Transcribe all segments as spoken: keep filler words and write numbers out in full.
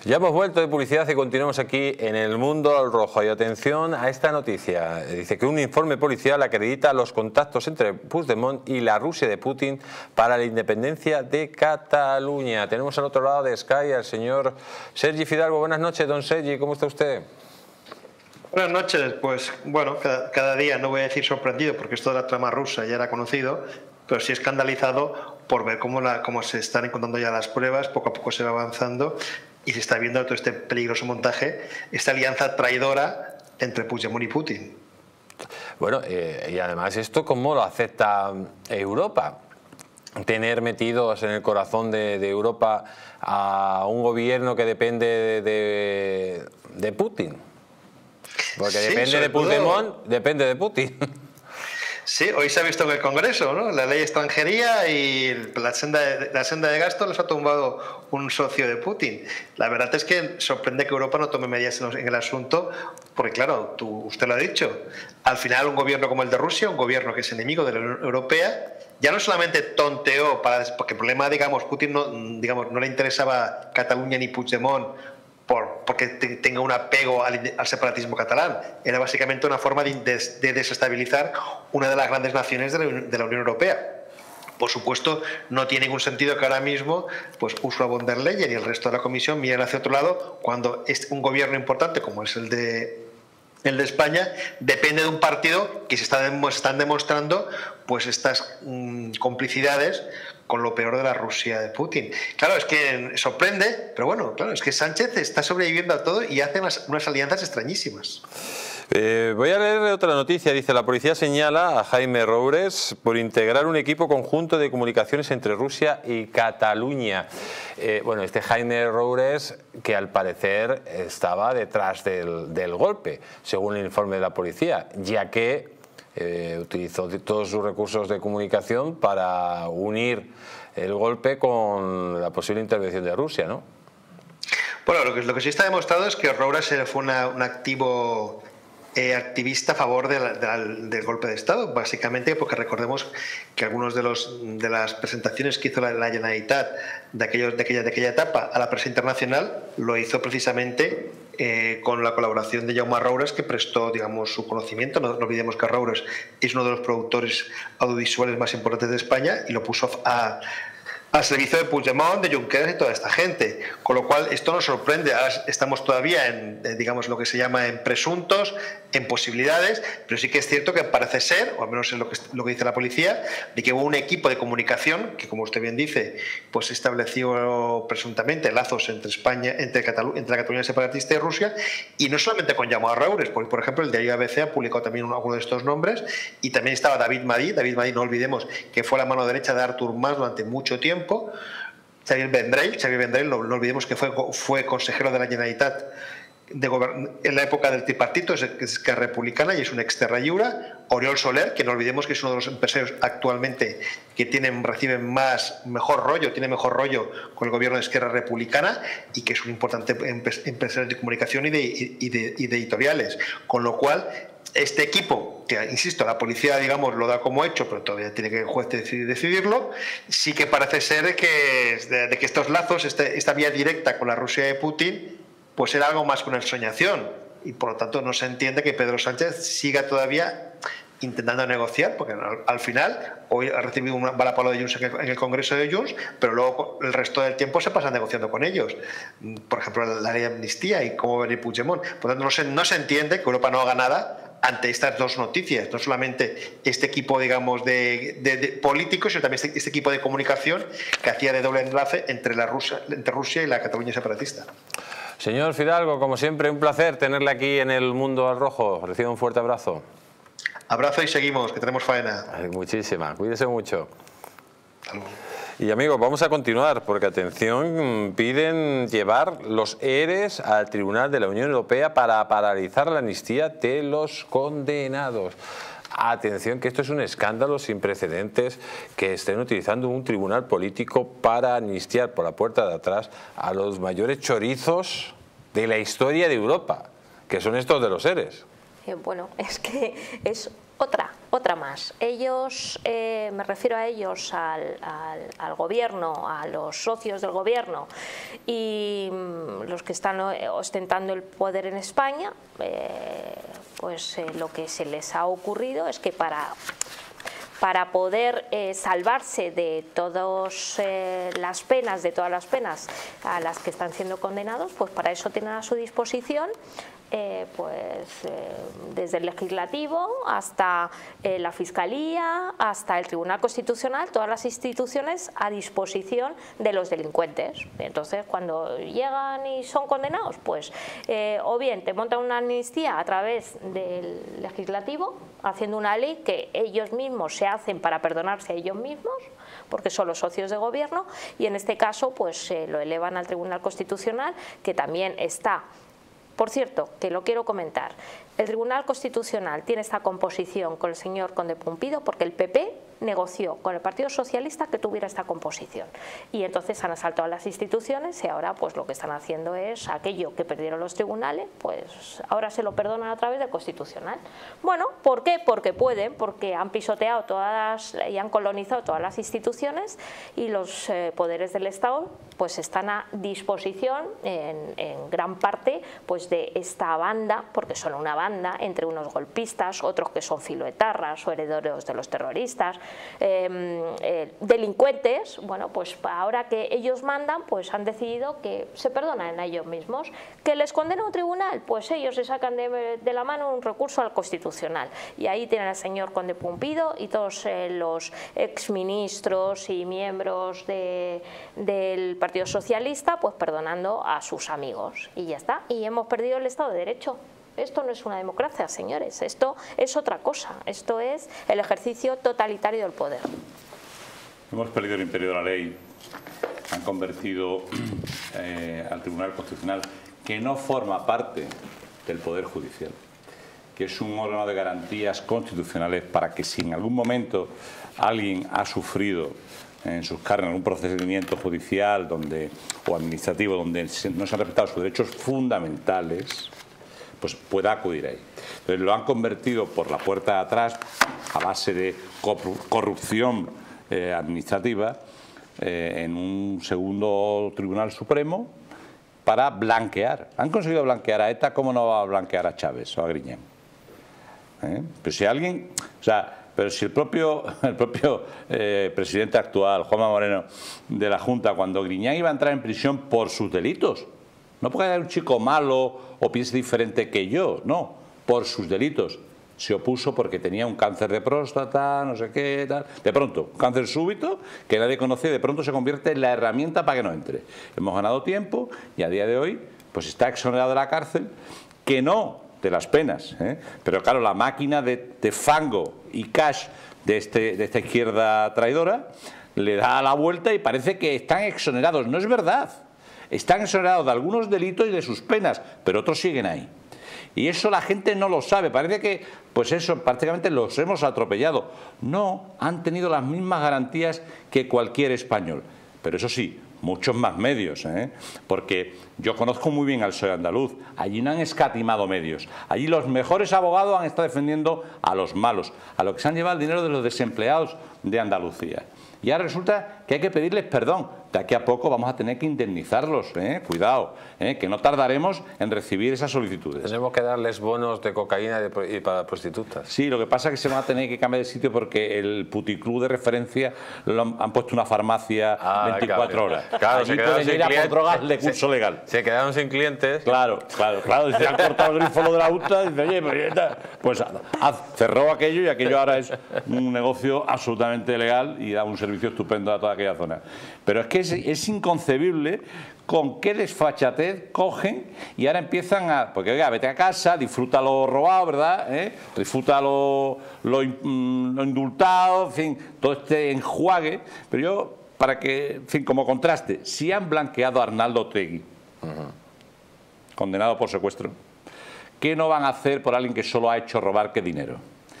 Ya hemos vuelto de publicidad y continuamos aquí en el Mundo al Rojo. Y atención a esta noticia. Dice que un informe policial acredita los contactos entre Puigdemont y la Rusia de Putin para la independencia de Cataluña. Tenemos al otro lado de Sky al señor Sergi Fidalgo. Buenas noches, don Sergi, ¿cómo está usted? Buenas noches. Pues bueno, cada, cada día, no voy a decir sorprendido, porque esto de la trama rusa ya era conocido, pero sí escandalizado por ver cómo, la, cómo se están encontrando ya las pruebas, poco a poco se va avanzando y se está viendo todo este peligroso montaje, esta alianza traidora entre Puigdemont y Putin. Bueno, eh, y además esto, ¿cómo lo acepta Europa? Tener metidos en el corazón de, de Europa a un gobierno que depende de, de, de Putin. Porque sí, depende de Puigdemont, todo... depende de Putin. Sí, hoy se ha visto en el Congreso, ¿no? La ley de extranjería y la senda de, la senda de gasto les ha tumbado un socio de Putin. La verdad es que sorprende que Europa no tome medidas en, en el asunto, porque claro, tú, usted lo ha dicho, al final un gobierno como el de Rusia, un gobierno que es enemigo de la Unión Europea, ya no solamente tonteó, para, porque el problema, digamos, Putin no, digamos, no le interesaba Cataluña ni Puigdemont, Por, porque te, tenga un apego al, al separatismo catalán. Era básicamente una forma de, de, de desestabilizar una de las grandes naciones de la, de la Unión Europea. Por supuesto, no tiene ningún sentido que ahora mismo pues, Ursula von der Leyen y el resto de la Comisión miren hacia otro lado cuando es un gobierno importante como es el de, el de España depende de un partido que se está, están demostrando pues, estas mmm, complicidades con lo peor de la Rusia de Putin. Claro, es que sorprende, pero bueno, claro, es que Sánchez está sobreviviendo a todo y hace unas, unas alianzas extrañísimas. Eh, voy a leer otra noticia. Dice, la policía señala a Jaime Roures por integrar un equipo conjunto de comunicaciones entre Rusia y Cataluña. Eh, bueno, este Jaime Roures, que al parecer estaba detrás del, del golpe, según el informe de la policía, ya que Eh, utilizó todos sus recursos de comunicación para unir el golpe con la posible intervención de Rusia, ¿no? Bueno, lo que, lo que sí está demostrado es que Roures fue una, un activo eh, activista a favor de la, de la, del golpe de Estado, básicamente porque recordemos que algunos de, los, de las presentaciones que hizo la, la Generalitat de, aquellos, de, aquella, de aquella etapa a la prensa internacional lo hizo precisamente Eh, con la colaboración de Jaume Roures, que prestó, digamos, su conocimiento. No, no olvidemos que Roures es uno de los productores audiovisuales más importantes de España y lo puso a, al servicio de Puigdemont, de Junqueras y toda esta gente. Con lo cual, esto nos sorprende. Ahora estamos todavía en, en, digamos, lo que se llama en presuntos, en posibilidades, pero sí que es cierto que parece ser, o al menos es lo que, lo que dice la policía, de que hubo un equipo de comunicación que, como usted bien dice, pues estableció presuntamente lazos entre España, entre, Catalu entre la Cataluña separatista y Rusia, y no solamente con Jaume Roures, porque por ejemplo el diario A B C ha publicado también alguno de estos nombres, y también estaba David Madí. David Madí, no olvidemos que fue la mano derecha de Artur Mas durante mucho tiempo. Xavier Vendrell, Xavier Vendrell, no, no olvidemos que fue, fue consejero de la Generalitat de en la época del tripartito, es Esquerra Republicana y es un exterra lliure. Oriol Soler, que no olvidemos que es uno de los empresarios actualmente que tienen, reciben más, mejor rollo, tiene mejor rollo con el gobierno de Esquerra Republicana y que es un importante empresario de comunicación y de, y de, y de editoriales. Con lo cual, este equipo, que insisto, la policía, digamos, lo da como hecho, pero todavía tiene que el juez decidir, decidirlo, sí que parece ser que, de, de que estos lazos, este, esta vía directa con la Rusia de Putin, pues era algo más que una ensoñación y por lo tanto no se entiende que Pedro Sánchez siga todavía intentando negociar, porque al, al final hoy ha recibido un balapalo de Junts en el, en el Congreso de Junts, pero luego el resto del tiempo se pasa negociando con ellos. Por ejemplo, la ley de amnistía y cómo venir Puigdemont. Por lo tanto, no se, no se entiende que Europa no haga nada ante estas dos noticias, no solamente este equipo, digamos, de, de, de políticos, sino también este, este equipo de comunicación que hacía de doble enlace entre, la Rusia, entre Rusia y la Cataluña separatista. Señor Fidalgo, como siempre, un placer tenerle aquí en el Mundo al Rojo. Reciba un fuerte abrazo. Abrazo y seguimos, que tenemos faena. Ay, muchísima, cuídese mucho. Y amigos, vamos a continuar, porque atención, piden llevar los ERES al Tribunal de la Unión Europea para paralizar la amnistía de los condenados. Atención, que esto es un escándalo sin precedentes, que estén utilizando un tribunal político para amnistiar por la puerta de atrás a los mayores chorizos de la historia de Europa, que son estos de los ERES. Eh, bueno, es que es otra otra más. Ellos, eh, me refiero a ellos, al, al, al gobierno, a los socios del gobierno y mmm, los que están ostentando el poder en España, eh, pues eh, lo que se les ha ocurrido es que para... para poder eh, salvarse de todas eh, las penas, de todas las penas a las que están siendo condenados, pues para eso tienen a su disposición eh, pues eh, desde el legislativo hasta eh, la Fiscalía, hasta el Tribunal Constitucional, todas las instituciones a disposición de los delincuentes. Entonces, cuando llegan y son condenados, pues eh, o bien te montan una amnistía a través del legislativo, haciendo una ley que ellos mismos se hacen para perdonarse a ellos mismos, porque son los socios de gobierno, y en este caso pues eh, lo elevan al Tribunal Constitucional, que también está. Por cierto, que lo quiero comentar, el Tribunal Constitucional tiene esta composición con el señor Conde Pumpido porque el P P negoció con el Partido Socialista que tuviera esta composición y entonces han asaltado a las instituciones y ahora pues lo que están haciendo es aquello que perdieron los tribunales, pues ahora se lo perdonan a través del Constitucional. Bueno, ¿por qué? Porque pueden, porque han pisoteado todas y han colonizado todas las instituciones y los eh, poderes del Estado pues están a disposición en, en gran parte pues de esta banda, porque son una banda entre unos golpistas, otros que son filoetarras o herederos de los terroristas, eh, eh, delincuentes. Bueno, pues ahora que ellos mandan, pues han decidido que se perdonan a ellos mismos. ¿Que les condena un tribunal? Pues ellos se sacan de, de la mano un recurso al Constitucional y ahí tienen al señor Conde Pumpido y todos eh, los exministros y miembros de, del Partido Socialista pues perdonando a sus amigos y ya está, y hemos perdido el Estado de Derecho. Esto no es una democracia, señores, esto es otra cosa, esto es el ejercicio totalitario del poder. Hemos perdido el imperio de la ley, han convertido eh, al Tribunal Constitucional, que no forma parte del Poder Judicial, que es un órgano de garantías constitucionales para que si en algún momento alguien ha sufrido en sus carnes un procedimiento judicial donde, o administrativo donde no se han respetado sus derechos fundamentales, pues pueda acudir ahí. Entonces lo han convertido por la puerta de atrás, a base de corrupción eh, administrativa, eh, en un segundo Tribunal Supremo para blanquear. Han conseguido blanquear a ETA, ¿cómo no va a blanquear a Chávez o a Griñán? ¿Eh? Pero si alguien... O sea, pero si el propio, el propio eh, presidente actual, Juanma Moreno, de la Junta, cuando Griñán iba a entrar en prisión por sus delitos, no porque era un chico malo o piense diferente que yo, no, por sus delitos, se opuso porque tenía un cáncer de próstata, no sé qué, tal. De pronto, un cáncer súbito que nadie conocía, de pronto se convierte en la herramienta para que no entre. Hemos ganado tiempo y a día de hoy pues está exonerado de la cárcel, que no de las penas, ¿eh? Pero claro, la máquina de, de fango y cash de, este, de esta izquierda traidora le da la vuelta y parece que están exonerados. No es verdad, están exonerados de algunos delitos y de sus penas, pero otros siguen ahí. Y eso la gente no lo sabe, parece que pues eso prácticamente los hemos atropellado. No, han tenido las mismas garantías que cualquier español, pero eso sí, muchos más medios, ¿eh? Porque yo conozco muy bien al P S O E andaluz, allí no han escatimado medios, allí los mejores abogados han estado defendiendo a los malos, a los que se han llevado el dinero de los desempleados de Andalucía. Y ahora resulta que hay que pedirles perdón. De aquí a poco vamos a tener que indemnizarlos, ¿eh? Cuidado, ¿eh? Que no tardaremos en recibir esas solicitudes. Tenemos que darles bonos de cocaína y para prostitutas. Sí, lo que pasa es que se van a tener que cambiar de sitio porque el puticlub de referencia lo han, han puesto una farmacia ah, veinticuatro claro, horas. Claro, allí pueden ir a por drogas de curso se, legal. Se quedaron sin clientes. Claro, claro, claro. Se han cortado el grifo lo de la U T A y dice, oye, pero pues cerró aquello y aquello ahora es un negocio absolutamente legal y da un servicio estupendo a toda aquella zona. Pero es que es, es inconcebible con qué desfachatez cogen y ahora empiezan a... Porque, oiga, vete a casa, disfruta lo robado, ¿verdad? ¿Eh? Disfruta lo, lo, lo indultado, en fin, todo este enjuague. Pero yo, para que, en fin, como contraste, si han blanqueado a Arnaldo Otegi, uh-huh. condenado por secuestro, ¿qué no van a hacer por alguien que solo ha hecho robar que dinero?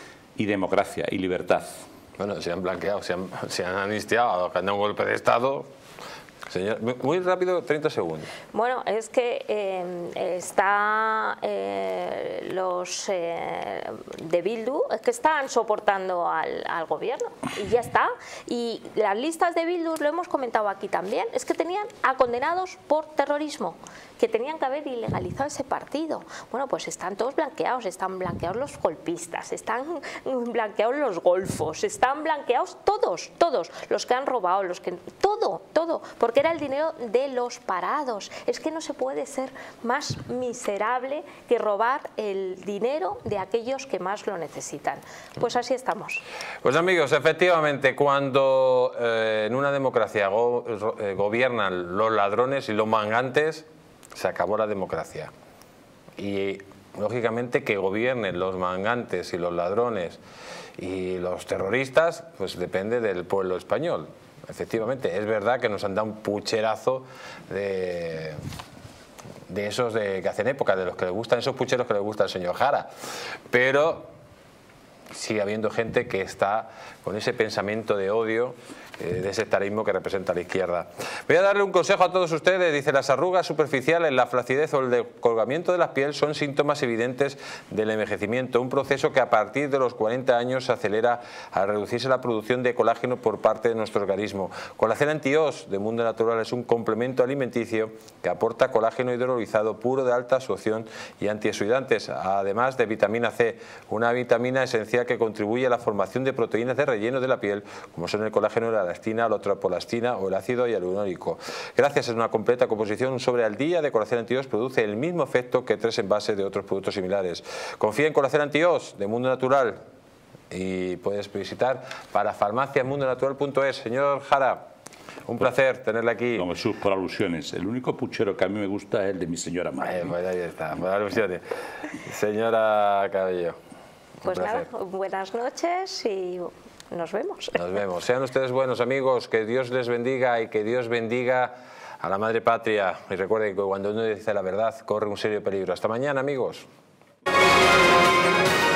Y democracia, y libertad. Bueno, se han blanqueado, se han, se han amnistiado a los que han dado un golpe de Estado, Señor, muy rápido, treinta segundos. Bueno, es que eh, está eh, los eh, de Bildu, es que están soportando al, al gobierno y ya está. Y las listas de Bildu, lo hemos comentado aquí también, es que tenían a condenados por terrorismo, que tenían que haber ilegalizado ese partido. Bueno, pues están todos blanqueados, están blanqueados los golpistas, están blanqueados los golfos, están blanqueados todos, todos, los que han robado, los que... todo, todo, porque era el dinero de los parados. Es que no se puede ser más miserable que robar el dinero de aquellos que más lo necesitan. Pues así estamos. Pues amigos, efectivamente, cuando eh, en una democracia go eh, gobiernan los ladrones y los mangantes, se acabó la democracia. Y lógicamente que gobiernen los mangantes y los ladrones y los terroristas, pues depende del pueblo español. Efectivamente, es verdad que nos han dado un pucherazo de, de esos de, que hacen época, de los que les gustan, esos pucheros que les gusta al señor Jara, pero sigue habiendo gente que está con ese pensamiento de odio, de sectarismo que representa la izquierda. Voy a darle un consejo a todos ustedes. Dice: las arrugas superficiales, la flacidez o el descolgamiento de la piel son síntomas evidentes del envejecimiento, un proceso que a partir de los cuarenta años se acelera al reducirse la producción de colágeno por parte de nuestro organismo. Colacel Anti-Os de Mundo Natural es un complemento alimenticio que aporta colágeno hidrolizado puro de alta absorción y antioxidantes, además de vitamina C, una vitamina esencial que contribuye a la formación de proteínas de relleno de la piel, como son el colágeno y la elastina, la tropolastina o el ácido hialurónico. Gracias a una completa composición, un sobre al día de Colacel Anti-Os produce el mismo efecto que tres envases de otros productos similares. Confía en Colacel Anti-Os de Mundo Natural y puedes visitar para farmacia mundo natural punto es. Señor Jara, un placer tenerle aquí. Don Jesús, por alusiones. El único puchero que a mí me gusta es el de mi señora madre. Eh, pues ahí está, por alusiones. Señora Cabello. Pues nada, buenas noches y nos vemos. Nos vemos. Sean ustedes buenos, amigos, que Dios les bendiga y que Dios bendiga a la madre patria. Y recuerden que cuando uno dice la verdad corre un serio peligro. Hasta mañana, amigos.